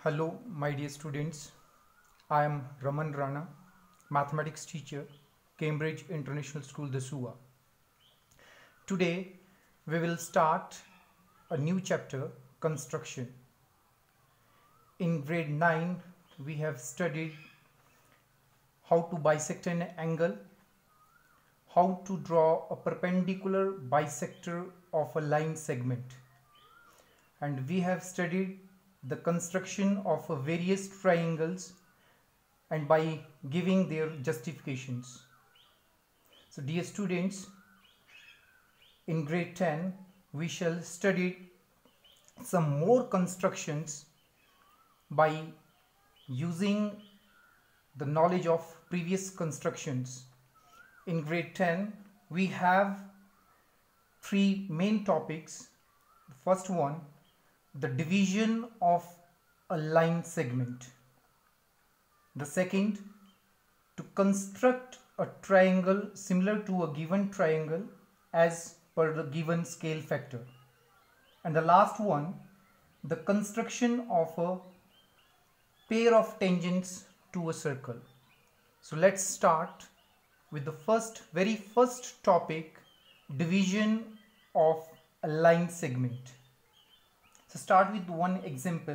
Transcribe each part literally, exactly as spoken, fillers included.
Hello, my dear students. I am Raman Rana, mathematics teacher, Cambridge International School, Dasuwa. Today, we will start a new chapter, construction. In grade nine, we have studied how to bisect an angle, how to draw a perpendicular bisector of a line segment, and we have studied the construction of various triangles and by giving their justifications. So dear students, in grade ten we shall study some more constructions by using the knowledge of previous constructions. In grade ten we have three main topics. The first one, the division of a line segment. The second, to construct a triangle similar to a given triangle as per the given scale factor. And the last one, the construction of a pair of tangents to a circle. So let's start with the first, very first topic, division of a line segment. So start with one example.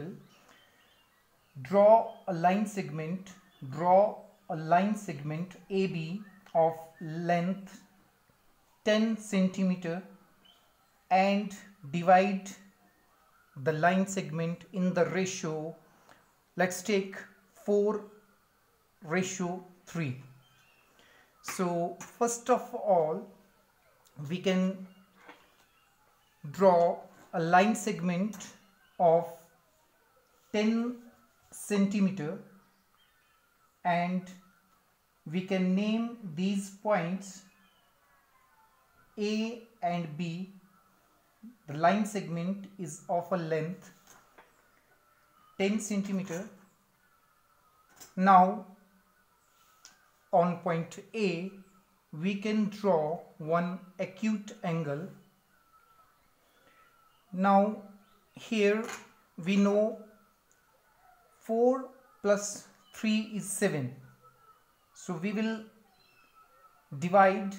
Draw a line segment, draw a line segment A B of length ten centimeter and divide the line segment in the ratio, let's take four ratio three. So first of all, we can draw a line segment of ten centimeter and we can name these points A and B. The line segment is of a length ten centimeter. Now on point A we can draw one acute angle. Now here we know four plus three is seven. So we will divide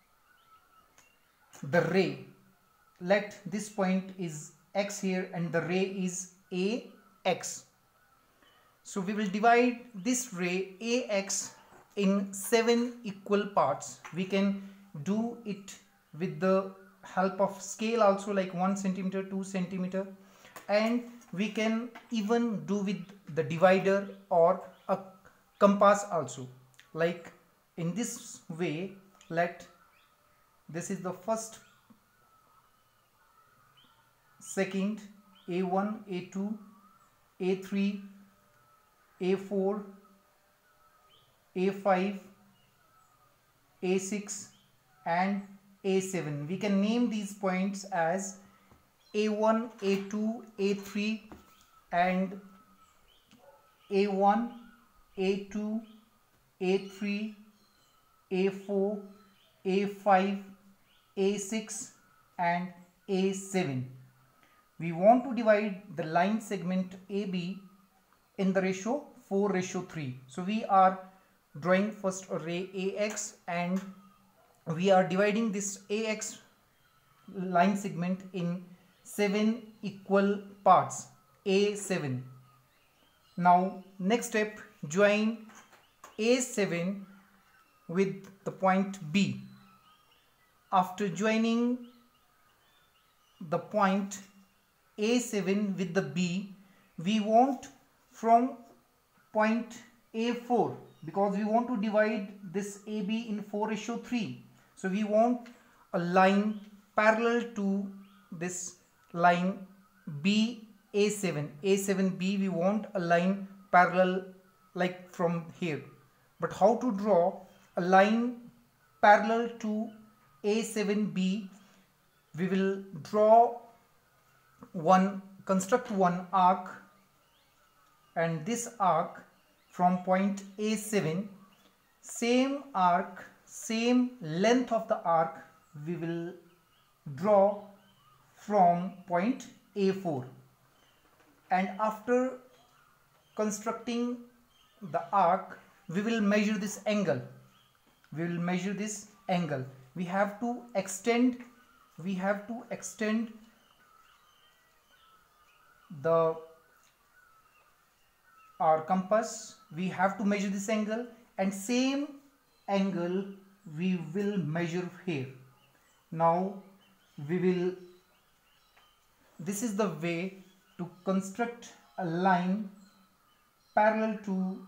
the ray. Let this point is x here and the ray is A X. So we will divide this ray A X in seven equal parts. We can do it with the help of scale also, like one centimeter, two centimeter, and we can even do with the divider or a compass also. Like in this way, let this is the first, second, A one, A two, A three, A four, A five, A six and A seven. We can name these points as A one, A two, A three and A one, A two, A three, A four, A five, A six and A seven. We want to divide the line segment A B in the ratio four ratio three. So we are drawing first a ray A X and we are dividing this A X line segment in seven equal parts, A seven. Now next step, join A seven with the point B. After joining the point A seven with the B, we want from point A four, because we want to divide this A B in four ratio three. So we want a line parallel to this line B A seven. A seven B, we want a line parallel like from here. But how to draw a line parallel to A seven B? We will draw one, construct one arc, and this arc from point A seven, same arc, same length of the arc we will draw from point A four. And after constructing the arc, we will measure this angle. We will measure this angle. We have to extend, we have to extend the our compass. We have to measure this angle, and same angle we will measure here. Now we will, this is the way to construct a line parallel to,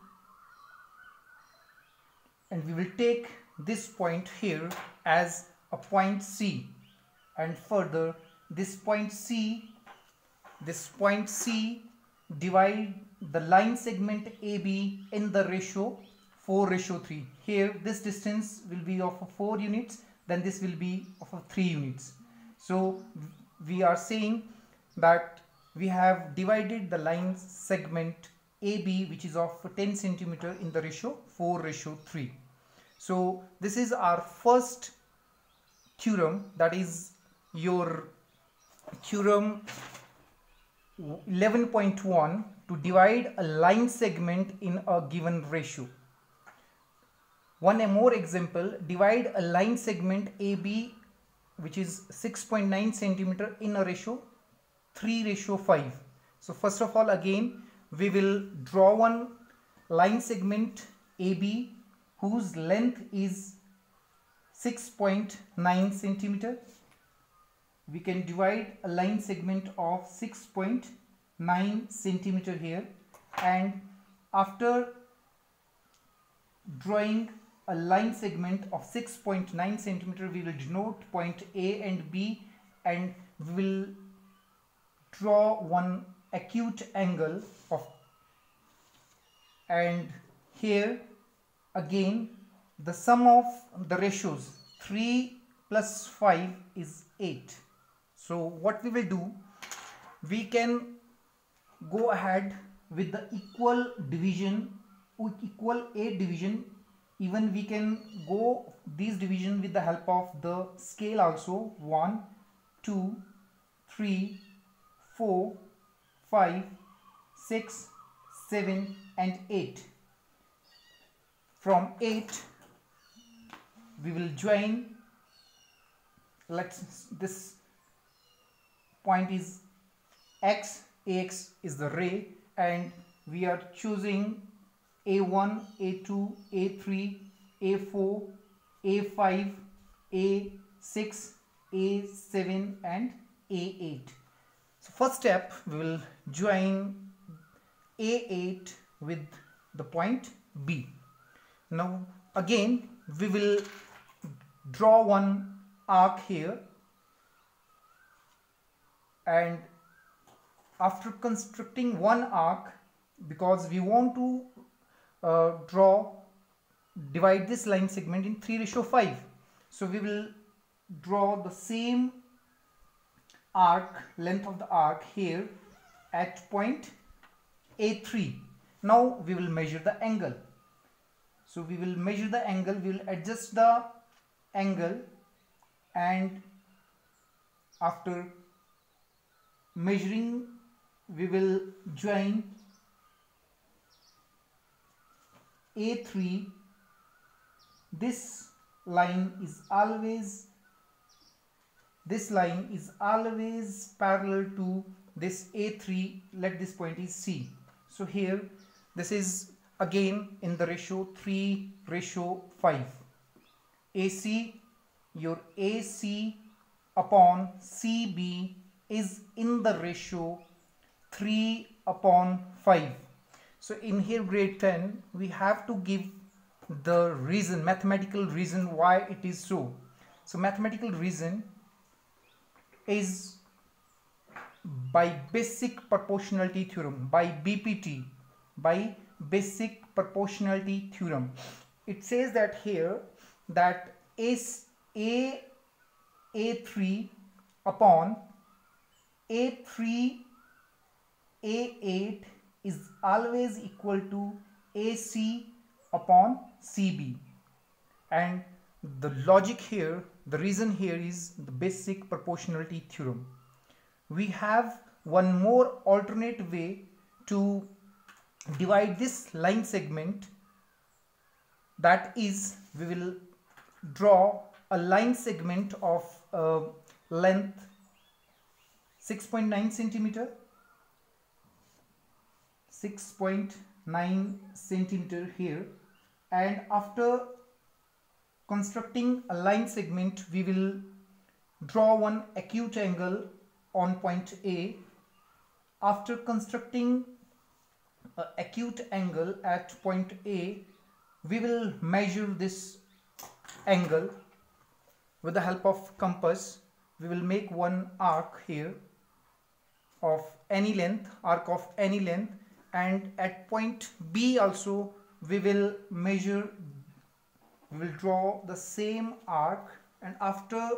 and we will take this point here as a point C, and further this point C, this point C divide the line segment A B in the ratio four ratio three. Here this distance will be of four units, then this will be of three units. So we are saying that we have divided the line segment A B, which is of ten centimeter, in the ratio four ratio three. So this is our first theorem, that is your theorem eleven point one, to divide a line segment in a given ratio. One more example, divide a line segment A B, which is six point nine centimeter, in a ratio three ratio five. So first of all, again we will draw one line segment A B whose length is six point nine centimeter. We can divide a line segment of six point nine centimeter here, and after drawing a line segment of six point nine centimeter, we will denote point A and B, and we will draw one acute angle of, and here again the sum of the ratios three plus five is eight. So what we will do, we can go ahead with the equal division, with equal eight division. Even we can go these division with the help of the scale also. One, two, three, four, five, six, seven and eight. From eight we will join, let's, this point is X, Ax is the ray, and we are choosing A one, A two, A three, A four, A five, A six, A seven and A eight. So first step, we will join A eight with the point B. Now again we will draw one arc here, and after constructing one arc, because we want to uh, draw divide this line segment in three ratio five, so we will draw the same arc, length of the arc here at point A three. Now we will measure the angle. So we will measure the angle, we will adjust the angle, and after measuring we will join A three. This line is always this line is always parallel to this A three. Let this point is C. So here this is again in the ratio three ratio five. A C, your A C upon C B is in the ratio three upon five. So in here grade ten we have to give the reason, mathematical reason why it is so. So mathematical reason is by basic proportionality theorem, by B P T, by basic proportionality theorem. It says that here that is A A3 upon A three A eight is always equal to A C upon C B, and the logic here, the reason here is the basic proportionality theorem. We have one more alternate way to divide this line segment, that is, we will draw a line segment of uh, length six point nine centimeter, six point nine centimeter here, and after constructing a line segment we will draw one acute angle on point A. After constructing an acute angle at point A, we will measure this angle with the help of compass. We will make one arc here of any length, arc of any length, and at point B also we will measure, we will draw the same arc, and after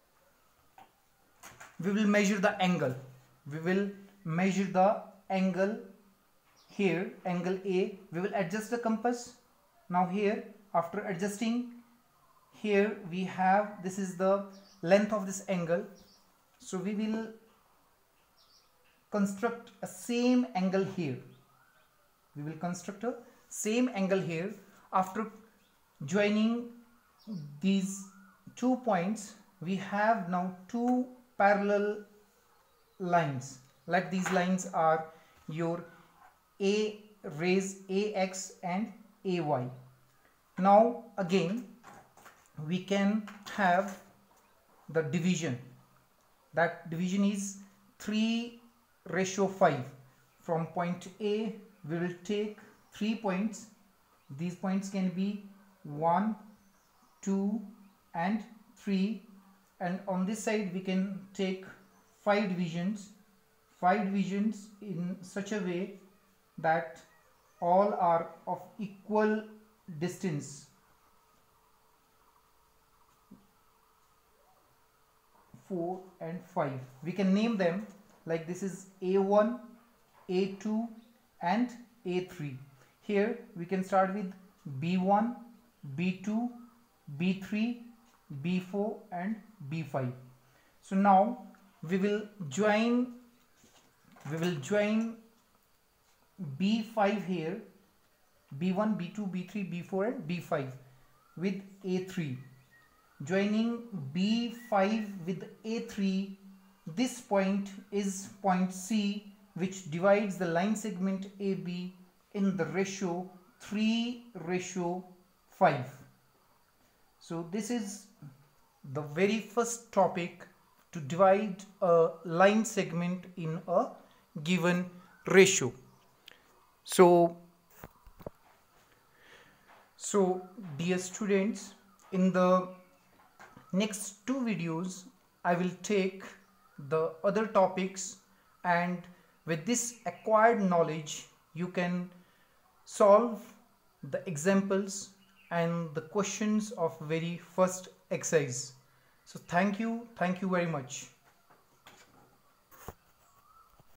we will measure the angle. We will measure the angle here, angle A. We will adjust the compass. Now here, after adjusting, here we have, this is the length of this angle. So we will construct a same angle here. We will construct a same angle here. After joining these two points, we have now two parallel lines. Like these lines are your A raise ax and ay. Now again we can have the division. That division is three ratio five. From point A we will take three points. These points can be one, two and three, and on this side we can take five divisions. Five divisions in such a way that all are of equal distance. Four and five. We can name them like this is A one, A two and A three. Here we can start with B one, B two, B three, B four and B five. So now we will join we will join B five here, B one, B two, B three, B four and B five with A three. Joining B five with A three, this point is point C, which divides the line segment A B in the ratio three ratio five. So this is the very first topic, to divide a line segment in a given ratio. So, so dear students, in the next two videos I will take the other topics, and with this acquired knowledge you can solve the examples and the questions of very first exercise. So thank you, thank you very much.